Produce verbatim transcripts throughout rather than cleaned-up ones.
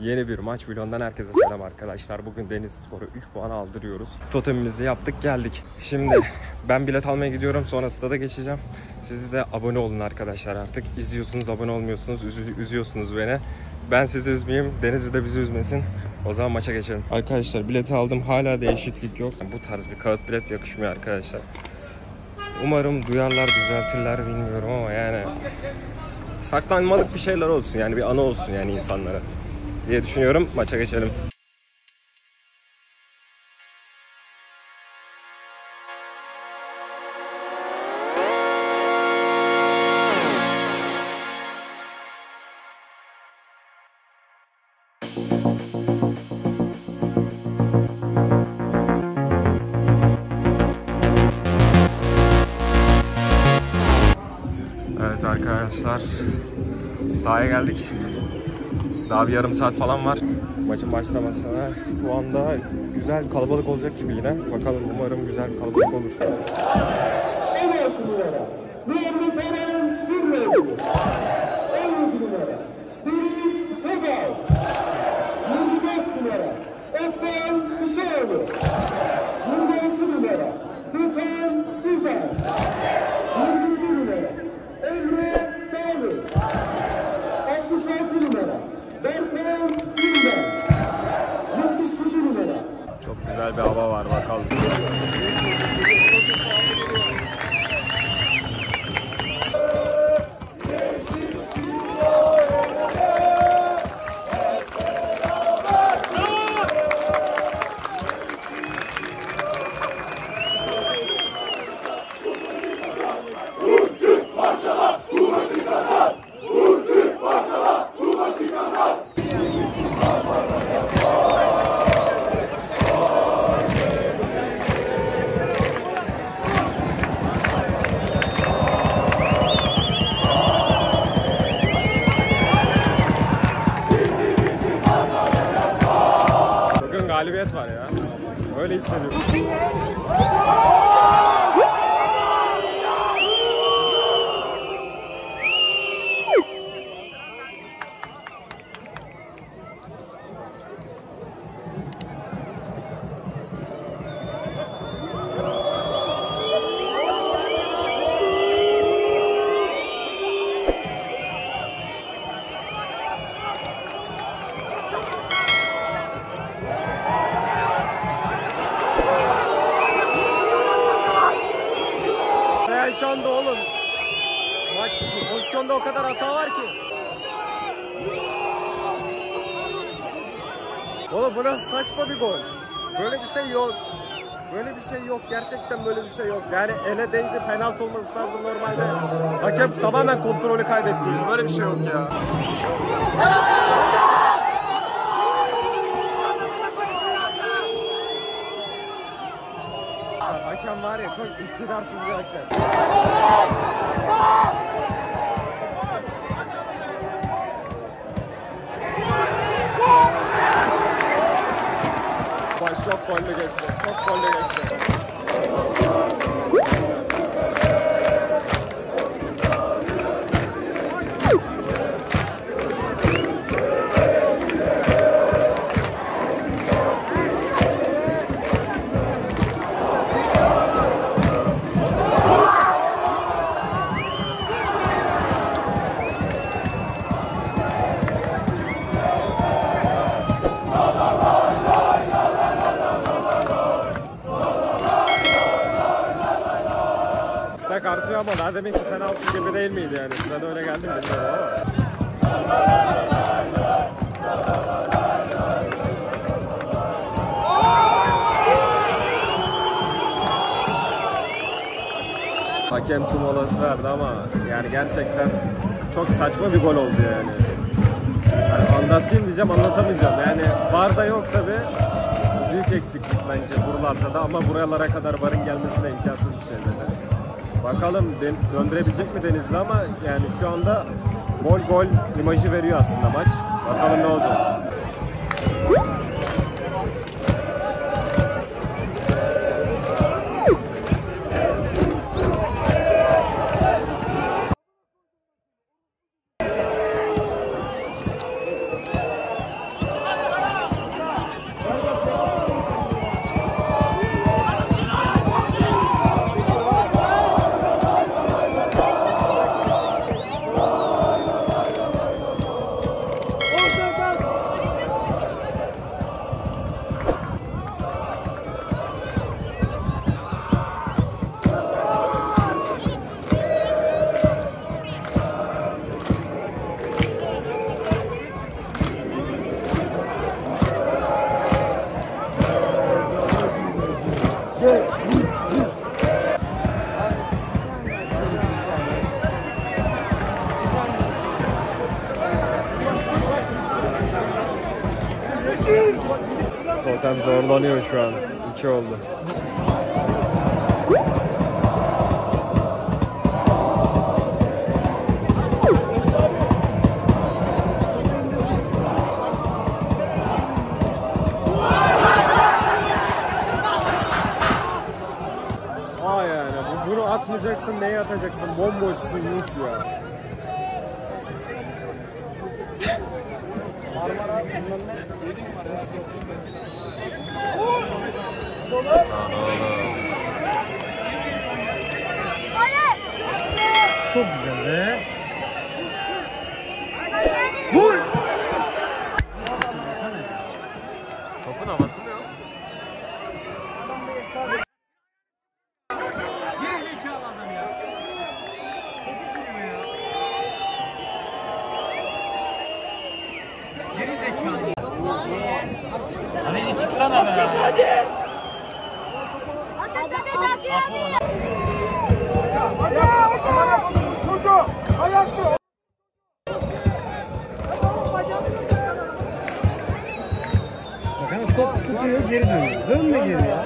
Yeni bir maç vlogundan herkese selam arkadaşlar. Bugün Denizlispor'a üç puan aldırıyoruz. Totemimizi yaptık, geldik. Şimdi ben bilet almaya gidiyorum. Sonrasında da geçeceğim. Siz de abone olun arkadaşlar artık. İzliyorsunuz, abone olmuyorsunuz. Üzü üzüyorsunuz beni. Ben sizi üzmeyeyim. Denizli de bizi üzmesin. O zaman maça geçelim. Arkadaşlar bileti aldım. Hala değişiklik yok. Bu tarz bir kağıt bilet yakışmıyor arkadaşlar. Umarım duyarlar, düzeltirler bilmiyorum ama yani saklanmalık bir şeyler olsun, yani bir anı olsun yani insanlara diye düşünüyorum. Maça geçelim. Evet arkadaşlar, sahaya geldik. Daha bir yarım saat falan var maçın başlamasına. Şu anda güzel kalabalık olacak gibi yine. Bakalım, umarım güzel kalabalık olur. on altı numara Muhammed Eren Hürrem, on yedi numara Deniz Hedal, yirmi dört numara Oktay Kısaoğlu, yirmi altı numara Gökhan Sizan, yirmi yedi numara Emre Sağlık, altmış altı numara Berkan Günden, yetmiş yedi numara. Çok güzel bir hava var, bakalım. Galibiyet var ya. Öyle hissediyorum. Şu anda oğlum, bak pozisyonda o kadar hata var ki. Oğlum bu nasıl saçma bir gol. Böyle bir şey yok. Böyle bir şey yok. Gerçekten böyle bir şey yok. Yani ele değdi, penaltı olması lazım normalde. Hakem tamamen kontrolü kaybetti. Böyle bir şey yok ya. Hakem var ya, çok iktidarsız bir hakem. Baş çok gollü geçti. Çok gollü geçti. İstek artıyor ama daha demin ki penaltı gibi değil miydi yani? Size de öyle geldi mi bilmiyorum ama. Hakem su molası verdi ama yani gerçekten çok saçma bir gol oldu yani. Yani anlatayım diyeceğim, anlatamayacağım. Yani VAR da yok tabi. Büyük eksiklik bence buralarda da, ama buralara kadar VAR'ın gelmesine imkansız bir şey zaten. Bakalım döndürebilecek mi Denizli, ama yani şu anda gol gol imajı veriyor aslında maç. Bakalım ne olacak. Totem zorlanıyor şu an. iki oldu. Aa yani bunu atmayacaksın, neye atacaksın? Bomboşsun Yuh ya. Çok güzel be. Vur! Topun havası mı yok? Kaleci çıksana be. Bakın top tutuyor, geri dönüyor. Dönme geri ya.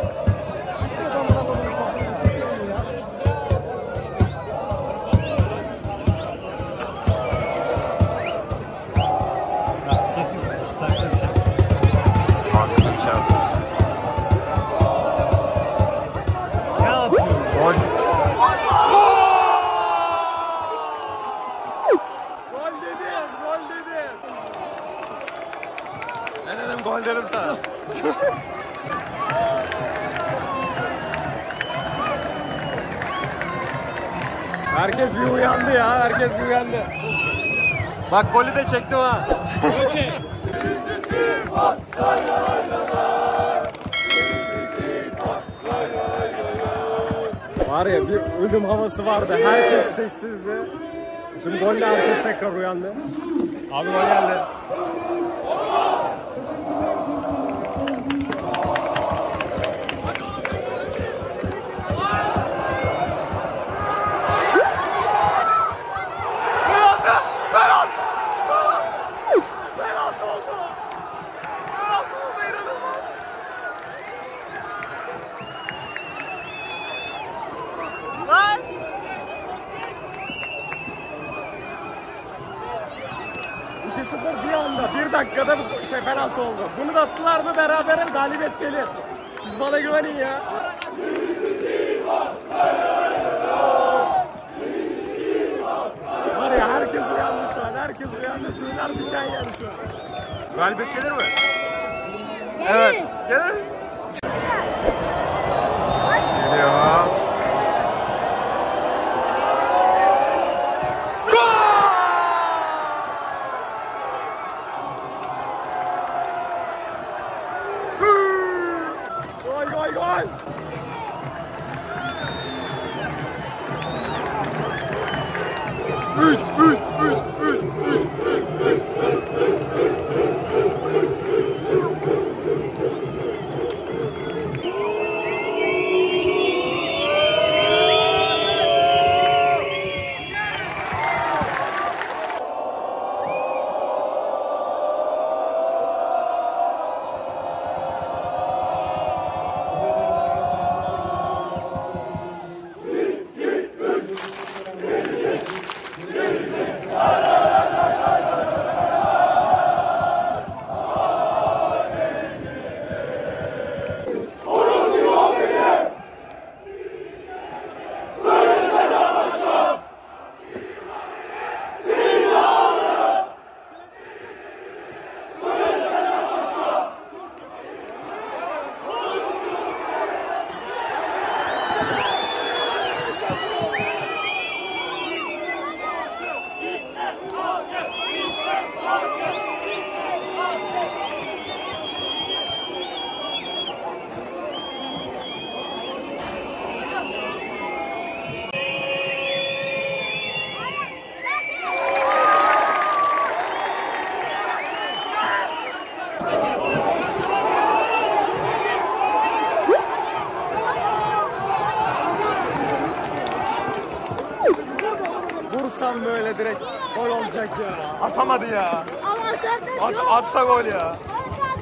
Kesin saçma bir şey. Mantıklı bir şey yaptı. Ne yapıyorsun? Gol. Gol dedim, gol dedim. Ne dedim, gol dedim sana. Herkes bir uyandı ya, herkes bir uyandı. Bak golü de çektim ha. Okey. Var ya bir ölüm havası vardı, herkes sessizdi. Şimdi golle herkes tekrar uyandı. Abi gol geldi. iki sıfır bir anda, bir dakikada bir şey penaltı oldu. Bunu da attılar mı berabere galibiyet gelir. Siz bana güvenin ya. Var ya herkes uyandı şu an, herkes uyandı. Tüyler diken yani şu an. Galibiyet gelir mi? Geliriz. Evet, geliriz. Geliyor. Gol gol gol. Üç üç üç üç üç üç. Vursam böyle direkt gol olacak ya. Atamadı ya. Ama zaten At, atsa gol ya.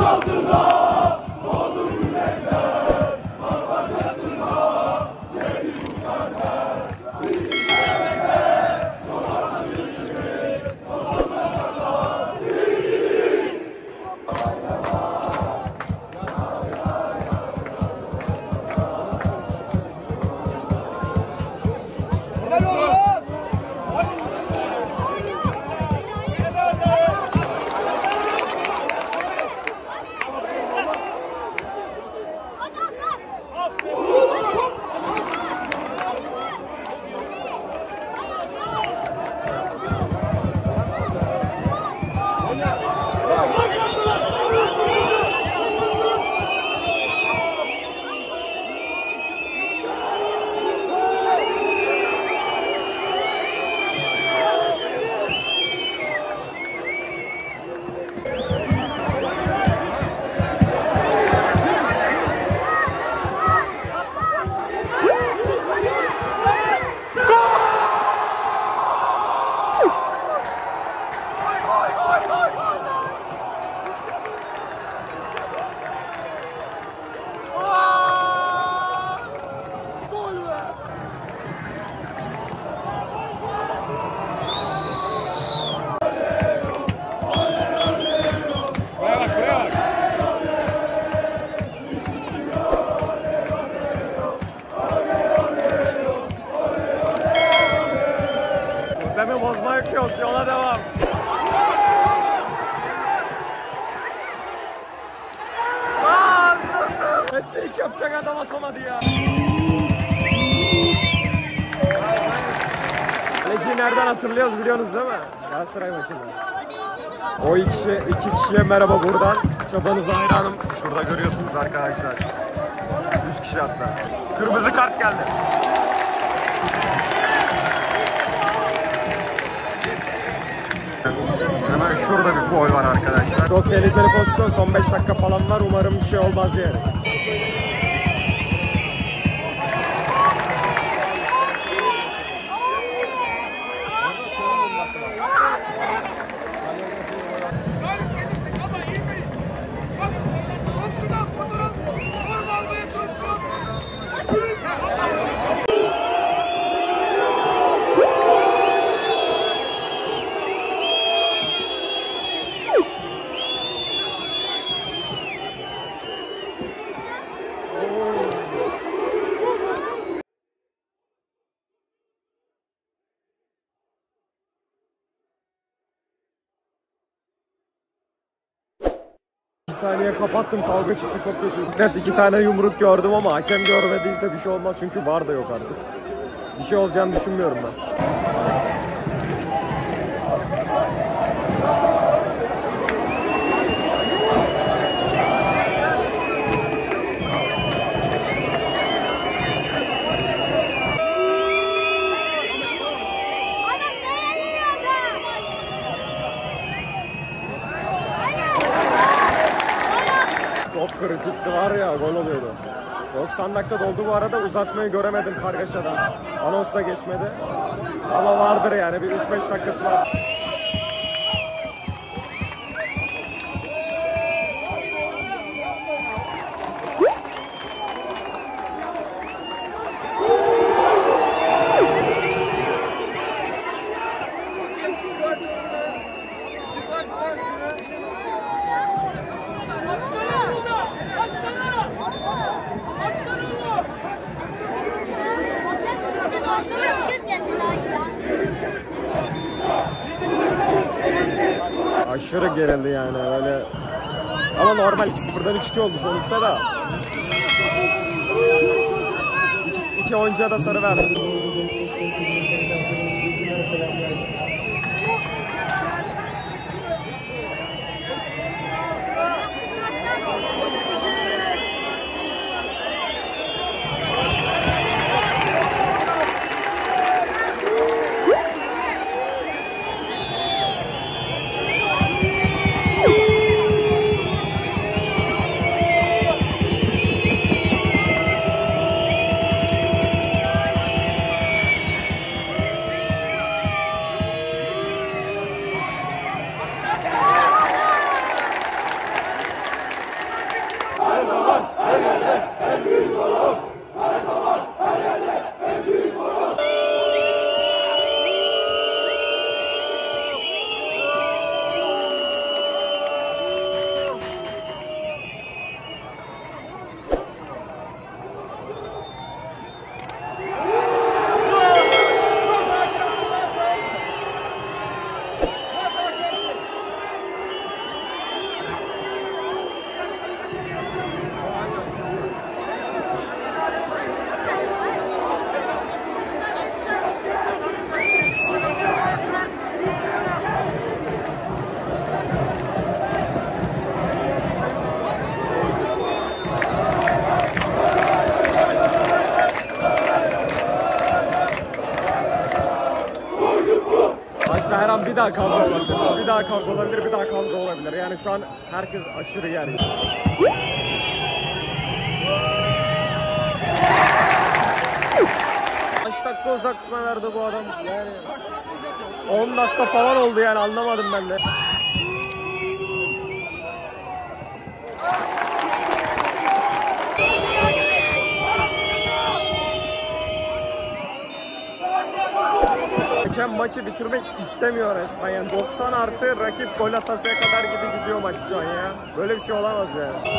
Totemi bozmak yok, yola devam. Lan nasıl? Hat-trick yapacak adam atamadı ya. Kaleciyi nereden hatırlıyoruz biliyorsunuz değil mi? Galatasaray maçında. O iki, kişi, iki kişiye merhaba buradan. Çabanıza hayranım. Şurada görüyorsunuz arkadaşlar. Üç kişi hatta. Kırmızı kart geldi. Hemen şurada bir faul var arkadaşlar. Çok tehlikeli pozisyon. Son beş dakika falan var. Umarım bir şey olmaz yani. Bir saniye kapattım, kavga çıktı, çok kötü. Net iki tane yumruk gördüm ama hakem görmediyse bir şey olmaz çünkü var da yok artık. Bir şey olacağını düşünmüyorum ben. Çok kritikti var ya, gol oluyordu. doksan dakika doldu bu arada, uzatmayı göremedim Kargaşa'dan. Anons da geçmedi. Ama vardır yani, bir üç beş dakikası var. Aşırı gerildi yani öyle. Ama normal iki sıfırdan üç iki oldu sonuçta da. İki, iki oyuncuya da sarı verdi. an bir daha kavga olabilir. Bir daha kavga olabilir, bir daha kavga olabilir. Yani şu an herkes aşırı yani. Kaç dakika uzatma verdi bu adam? Yani on dakika falan oldu yani, anlamadım ben de. Hakem maçı bitirmek istemiyor resmen yani. doksan artı rakip gol atasıya kadar gibi gidiyor maç şu an ya. Böyle bir şey olamaz yani.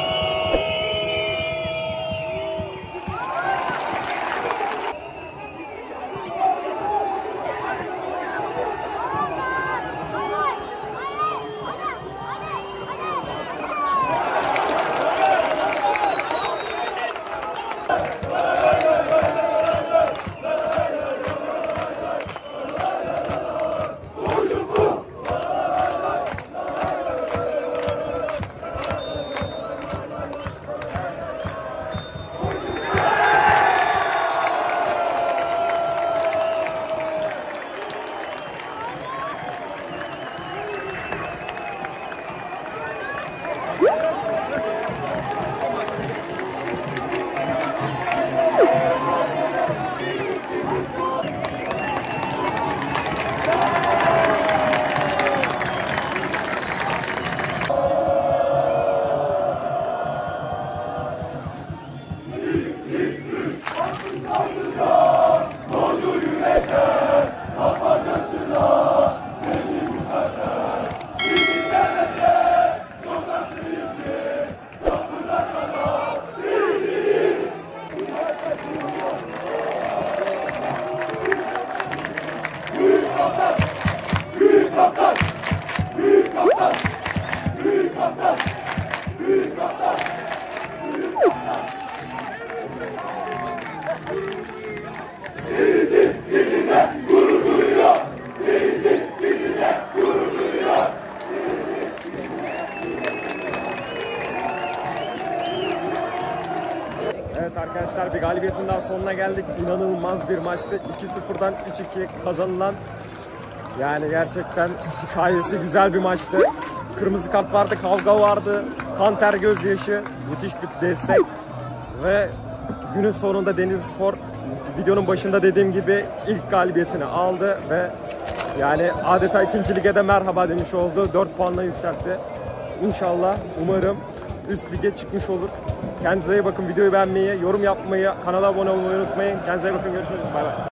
Evet arkadaşlar, bir galibiyetin daha sonuna geldik. İnanılmaz bir maçtı. iki sıfırdan üç iki kazanılan, yani gerçekten hikayesi güzel bir maçtı. Kırmızı kart vardı, kavga vardı, kan ter gözyaşı, müthiş bir destek ve günün sonunda Denizlispor videonun başında dediğim gibi ilk galibiyetini aldı ve yani adeta ikinci lige de merhaba demiş oldu. dört puanla yükseltti. İnşallah, umarım üst lige çıkmış olur. Kendinize iyi bakın. Videoyu beğenmeyi, yorum yapmayı, kanala abone olmayı unutmayın. Kendinize iyi bakın. Görüşürüz. Bay bay.